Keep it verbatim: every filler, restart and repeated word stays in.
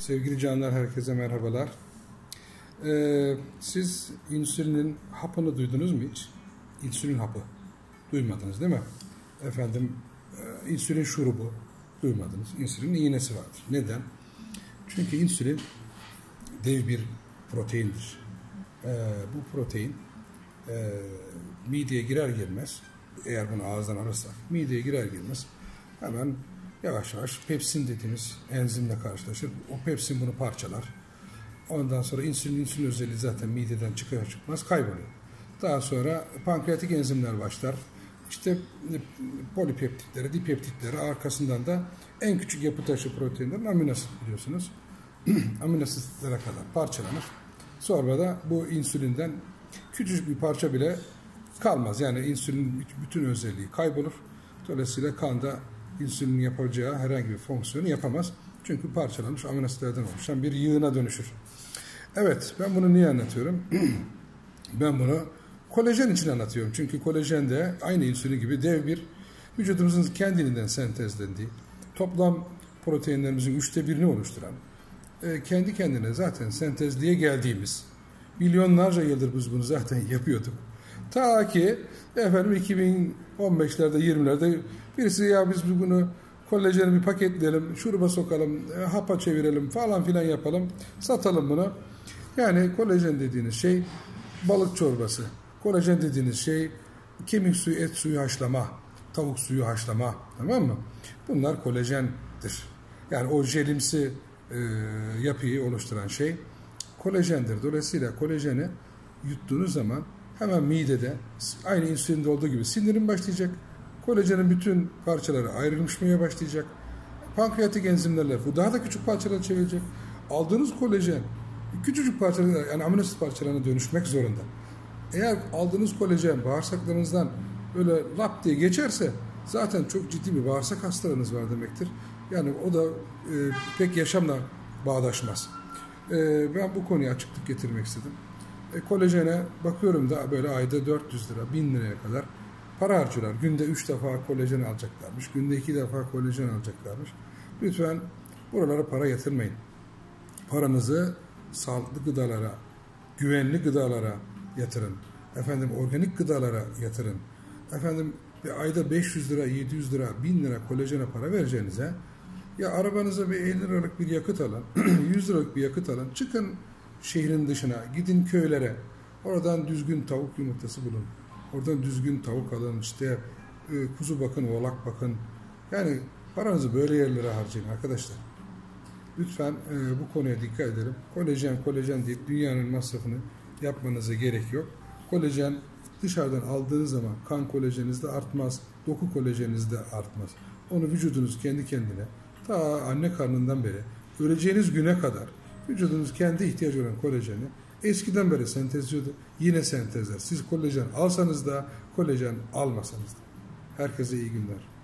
Sevgili canlar, herkese merhabalar. Ee, siz insülinin hapını duydunuz mu hiç? İnsülin hapı. Duymadınız değil mi? Efendim, e, insülin şurubu duymadınız. İnsülin iğnesi vardır. Neden? Çünkü insülin dev bir proteindir. Ee, bu protein e, mideye girer girmez, eğer bunu ağızdan alırsak, mideye girer girmez hemen yavaş yavaş pepsin dediğimiz enzimle karşılaşır. O pepsin bunu parçalar. Ondan sonra insülin, insülin özelliği zaten mideden çıkar çıkmaz kayboluyor. Daha sonra pankreatik enzimler başlar. İşte polipeptitleri, dipeptitleri, arkasından da en küçük yapı taşı proteinlerin amino asit biliyorsunuz. Amino asitlere kadar parçalanır. Sonra da bu insülinden küçücük bir parça bile kalmaz. Yani insülin bütün özelliği kaybolur. Dolayısıyla kanda insülinin yapacağı herhangi bir fonksiyonu yapamaz. Çünkü parçalanmış amino asitlerden oluşan bir yığına dönüşür. Evet, ben bunu niye anlatıyorum? Ben bunu kolajen için anlatıyorum. Çünkü kolajen de aynı insülin gibi dev bir vücudumuzun kendiliğinden sentezlendiği, toplam proteinlerimizin üçte birini oluşturan, kendi kendine zaten sentezliğe geldiğimiz, milyonlarca yıldır biz bunu zaten yapıyorduk. Ta ki efendim iki bin on beşlerde, yirmilerde birisi ya biz bunu kolajeni bir paketleyelim, şuruba sokalım, e, hapa çevirelim falan filan yapalım, satalım bunu. Yani kolajen dediğiniz şey balık çorbası. Kolajen dediğiniz şey kemik suyu, et suyu haşlama, tavuk suyu haşlama, tamam mı? Bunlar kolajendir. Yani o jelimsi e, yapıyı oluşturan şey kolajendir. Dolayısıyla kolajeni yuttuğunuz zaman hemen midede aynı insülinde olduğu gibi sindirim başlayacak. Kolajenin bütün parçaları ayrılmışmaya başlayacak. Pankreatik enzimlerle bu daha da küçük parçalara çevirecek. Aldığınız kolajen küçücük parçalara, yani amino asit parçalarına dönüşmek zorunda. Eğer aldığınız kolajen bağırsaklarınızdan böyle lap diye geçerse zaten çok ciddi bir bağırsak hastalığınız var demektir. Yani o da e, pek yaşamla bağdaşmaz. E, ben bu konuya açıklık getirmek istedim. E, kolajene bakıyorum da böyle ayda dört yüz lira, bin liraya kadar para harcıyorlar. Günde üç defa kolajen alacaklarmış. Günde iki defa kolajen alacaklarmış. Lütfen buralara para yatırmayın. Paranızı sağlıklı gıdalara, güvenli gıdalara yatırın. Efendim organik gıdalara yatırın. Efendim bir ayda beş yüz lira, yedi yüz lira, bin lira kolajene para vereceğinize ya arabanıza bir elli liralık bir yakıt alın, yüz liralık bir yakıt alın. Çıkın şehrin dışına, gidin köylere. Oradan düzgün tavuk yumurtası bulun. Oradan düzgün tavuk alın, işte e, kuzu bakın, oğlak bakın. Yani paranızı böyle yerlere harcayın arkadaşlar. Lütfen e, bu konuya dikkat edelim. Kolajen, kolajen deyip dünyanın masrafını yapmanıza gerek yok. Kolajen dışarıdan aldığınız zaman kan kolajeniniz de artmaz, doku kolajeniniz de artmaz. Onu vücudunuz kendi kendine, ta anne karnından beri, öleceğiniz güne kadar vücudunuz kendi ihtiyacı olan kolajeni eskiden beri sentezliyordu. Yine sentezler. Siz kolajen alsanız da, kolajen almasanız da. Herkese iyi günler.